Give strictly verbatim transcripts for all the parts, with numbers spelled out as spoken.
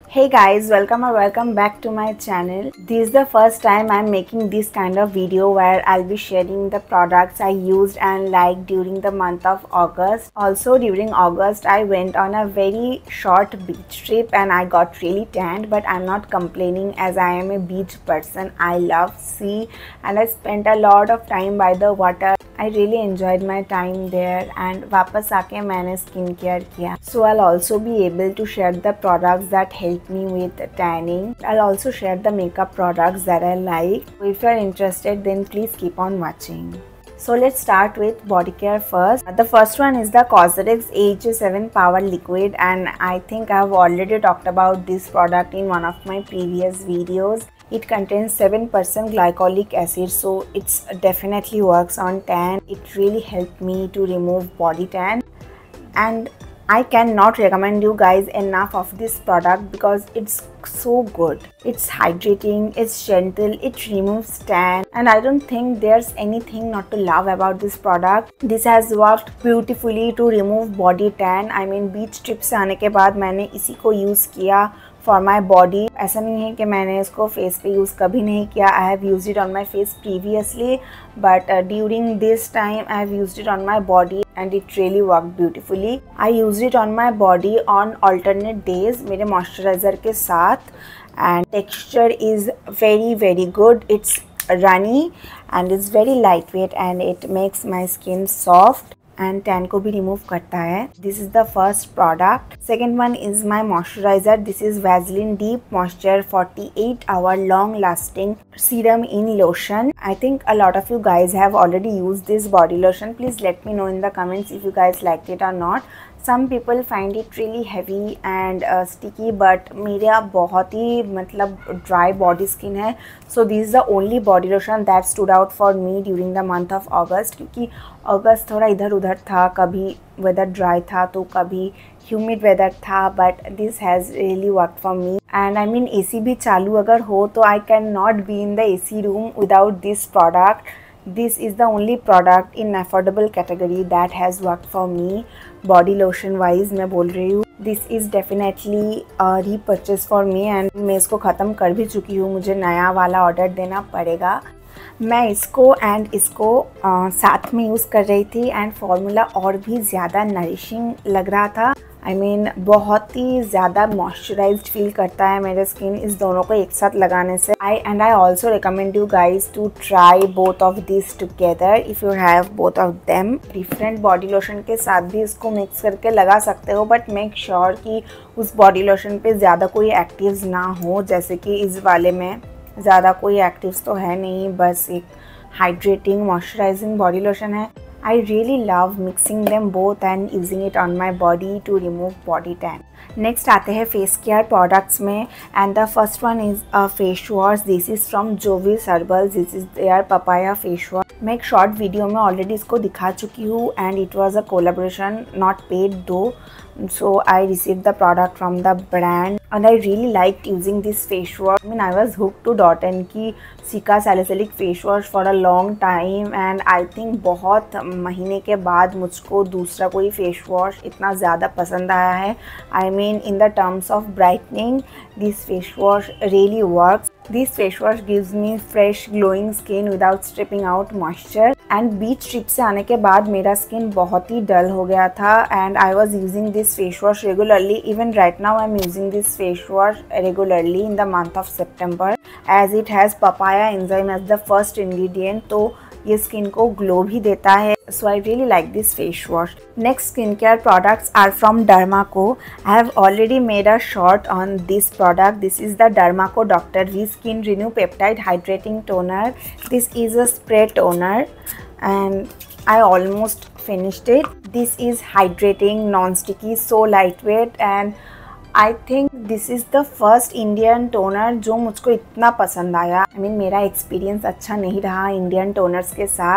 Hey guys, welcome or welcome back to my channel. This is the first time I'm making this kind of video where I'll be sharing the products I used and liked during the month of August. Also during August I went on a very short beach trip and I got really tanned, but I'm not complaining as I am a beach person. I love sea and I spent a lot of time by the water. I really enjoyed my time there and वापस आके मैंने skin care किया. So I'll also be able to share the products that help me with tanning. I'll also share the makeup products that I like. If you're interested, then please keep on watching. So let's start with body care first. The first one is the Cosrx A H A seven Power Liquid, and I think I've already talked about this product in one of my previous videos. It contains seven percent glycolic acid, so it definitely works on tan. It really helped me to remove body tan, and I cannot recommend you guys enough of this product because it's so good. It's hydrating, it's gentle, it removes tan, and I don't think there's anything not to love about this product. This has worked beautifully to remove body tan. I mean beach trip से आने के बाद मैंने इसी को use किया for my body. ऐसा नहीं है कि मैंने इसको फेस पे यूज़ कभी नहीं किया. I have use it on my face previously, but during this time I have use it on my body and it really worked beautifully. I used it on my body on alternate days मेरे moisturizer के साथ, and texture is very very good. It's runny and it's very lightweight and it makes my skin soft and tan को भी remove करता है. This is the first product. Second one is my moisturizer. This is Vaseline Deep Moisture forty-eight hour long lasting serum in lotion. I think a lot of you guys have already used this body lotion. Please let me know in the comments if you guys liked it or not. Some people find it really heavy and uh, sticky, but मेरा बहुत ही मतलब dry body skin है. So this is the only body lotion that stood out for me during the month of August, क्योंकि अगस्त थोड़ा इधर उधर था, कभी weather dry था तो कभी humid weather था, but this has really worked for me. And I mean A C भी चालू अगर हो तो I cannot be in the A C room without this product. This is the only product in affordable category that has worked for me. Body lotion wise मैं बोल रही हूँ. This is definitely a repurchase for me and मैं इसको ख़त्म कर भी चुकी हूँ. मुझे नया वाला ऑर्डर देना पड़ेगा. मैं इसको एंड इसको आ, साथ में यूज़ कर रही थी एंड फॉर्मूला और भी ज़्यादा नरिशिंग लग रहा था. आई I मीन mean, बहुत ही ज़्यादा मॉइस्चराइज्ड फील करता है मेरे स्किन इस दोनों को एक साथ लगाने से. I and I also recommend you guys to try both of this together if you have both of them. Different body lotion के साथ भी इसको मिक्स करके लगा सकते हो, बट मेक श्योर कि उस बॉडी लोशन पे ज़्यादा कोई एक्टिव्स ना हो, जैसे कि इस वाले में ज़्यादा कोई एक्टिव्स तो है नहीं, बस एक हाइड्रेटिंग मॉइस्चराइजिंग बॉडी लोशन है. I really love mixing them both and using it on my body to remove body tan. Next आते हैं face care products में, and the first one is a face wash. This is from Jovis Herbal. This is their papaya face wash. मैं एक short video में already इसको दिखा चुकी हूँ and it was a collaboration, not paid though. So I received the product from the brand and I really liked using this face wash. I mean I was hooked to Dot and की Cica Salicylic face wash for a long time and I think बहुत महीने के बाद मुझको दूसरा कोई face wash इतना ज़्यादा पसंद आया है. I mean in the terms of brightening, this face wash really works. This face wash gives me fresh glowing skin without stripping out moisture. And beach trip से आने के बाद मेरा skin बहुत ही dull हो गया था and I was using this face wash regularly. Even right now I'm using this face wash regularly in the month of September as it has papaya enzyme as the first ingredient. तो ये skin को glow भी देता है. So I really like this face wash. Next skincare products are from Dermaco. I have already made a short on this product. This is the Dermaco Doctor V Skin Renew Peptide Hydrating Toner. This is a spray toner and I almost finished it. This is hydrating, non-sticky, so lightweight and I think this is the first Indian toner जो मुझको इतना पसंद आया. I I mean mean, मेरा experience अच्छा नहीं रहा Indian toners के साथ.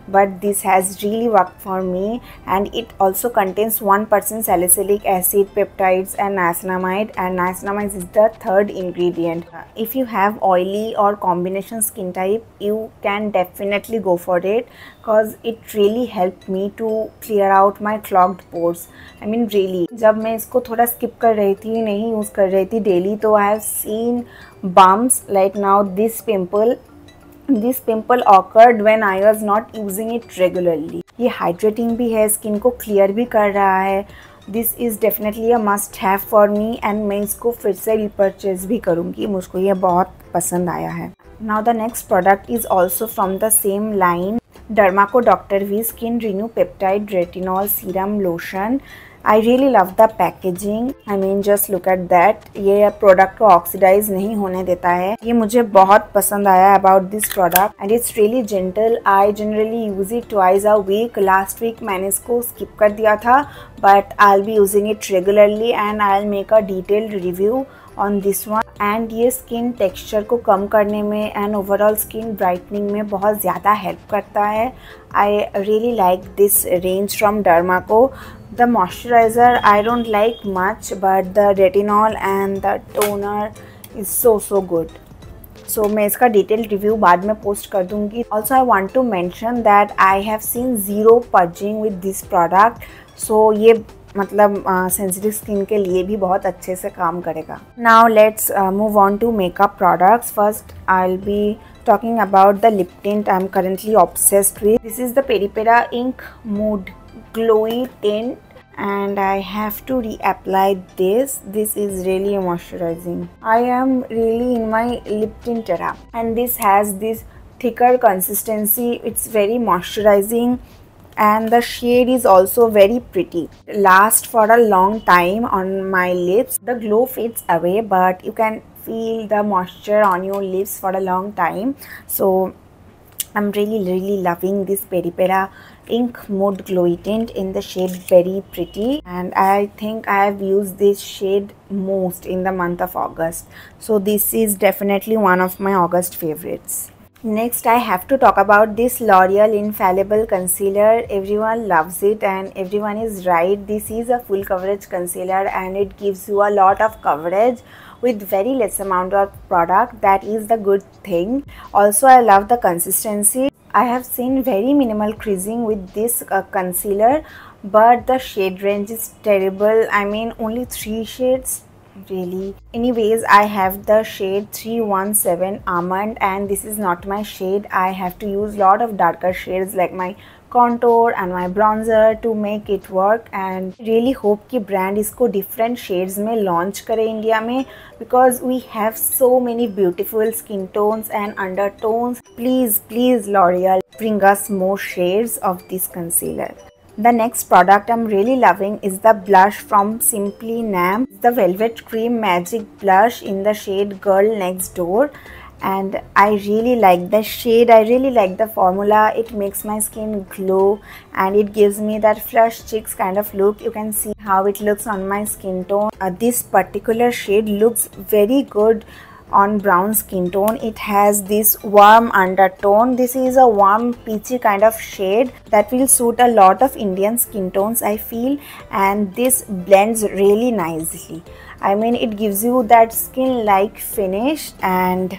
but this has really worked for me, and it also contains one percent salicylic acid, peptides and niacinamide, and niacinamide is the third ingredient. If you have oily or combination skin type, you can definitely go for it because it really helped me to clear out my clogged pores. I mean really, जब मैं इसको थोड़ा skip कर रही थी, नहीं use कर रही थी daily, तो I have seen bumps like now this pimple. This pimple occurred when I was not using it regularly. ये hydrating भी है, skin को clear भी कर रहा है. This is definitely a must have for me and मैं इसको फिर से repurchase भी करूँगी. मुझको ये बहुत पसंद आया है. Now the next product is also from the same line. Derma Co Doctor V Skin Renew Peptide Retinol Serum Lotion. I really love the packaging. I mean just look at that. ये product को oxidize नहीं होने देता है. ये मुझे बहुत पसंद आया about this product and it's really gentle. I generally use it twice a week. Last week मैंने इसको skip कर दिया था, but I'll be using it regularly and I'll make a detailed review on this one. And ये skin texture को कम करने में and overall skin brightening में बहुत ज़्यादा help करता है. I really like this range from Derma Co. The moisturizer I don't like much, but the retinol and the toner is so so good. So मैं इसका detailed review बाद में post कर दूँगी. Also I want to mention that I have seen zero purging with this product. So ये मतलब sensitive skin के लिए भी बहुत अच्छे से काम करेगा. Now let's uh, move on to makeup products. First I'll be talking about the lip tint I'm currently obsessed with. This is the Peripera Ink Mood Glowy Tint and I have to reapply this. This is really moisturizing. I am really in my lip tint era and this has this thicker consistency. It's very moisturizing and the shade is also very pretty. Lasts for a long time on my lips. The glow fades away but you can feel the moisture on your lips for a long time. So I'm really really loving this Peripera Ink Mood Glowy Tint in the shade Very Pretty, and I think I have used this shade most in the month of August. So this is definitely one of my August favorites. Next I have to talk about this L'Oreal Infallible Concealer. Everyone loves it and everyone is right. This is a full coverage concealer and it gives you a lot of coverage with very less amount of product. That is the good thing. Also I love the consistency. I have seen very minimal creasing with this uh, concealer, but the shade range is terrible. I mean only three shades. Really. Anyways, I have the shade three one seven Almond and this is not my shade. I have to use lot of darker shades like my contour and my bronzer to make it work, and really hope कि brand इसको different shades में launch करे India में, because we have so many beautiful skin tones and undertones. Please please L'Oreal, bring us more shades of this concealer. The next product I'm really loving is the blush from Simply Nam. The Velvet Cream Magic Blush in the shade Girl Next Door. And I really like the shade. I really like the formula. It makes my skin glow and it gives me that flush cheeks kind of look. You can see how it looks on my skin tone. Uh, this particular shade looks very good on brown skin tone. It has this warm undertone. This is a warm peachy kind of shade that will suit a lot of Indian skin tones, I feel, and this blends really nicely. I mean it gives you that skin like finish, and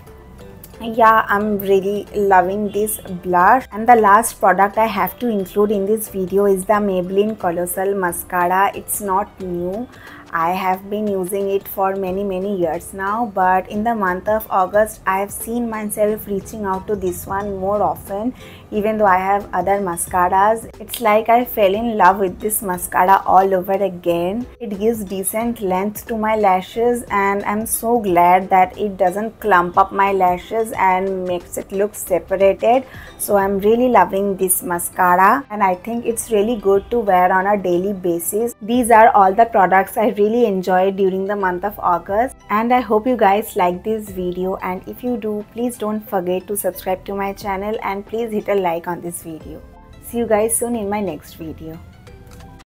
yeah, I'm really loving this blush. And the last product I have to include in this video is the Maybelline Colossal Mascara. It's not new. I have been using it for many many years now, but in the month of August I have seen myself reaching out to this one more often, even though I have other mascaras. It's like I fell in love with this mascara all over again. It gives decent length to my lashes and I'm so glad that it doesn't clump up my lashes and makes it look separated. So I'm really loving this mascara and I think it's really good to wear on a daily basis. These are all the products I really enjoyed during the month of August, and I hope you guys like this video, and if you do, please don't forget to subscribe to my channel and please hit a like on this video. See you guys soon in my next video.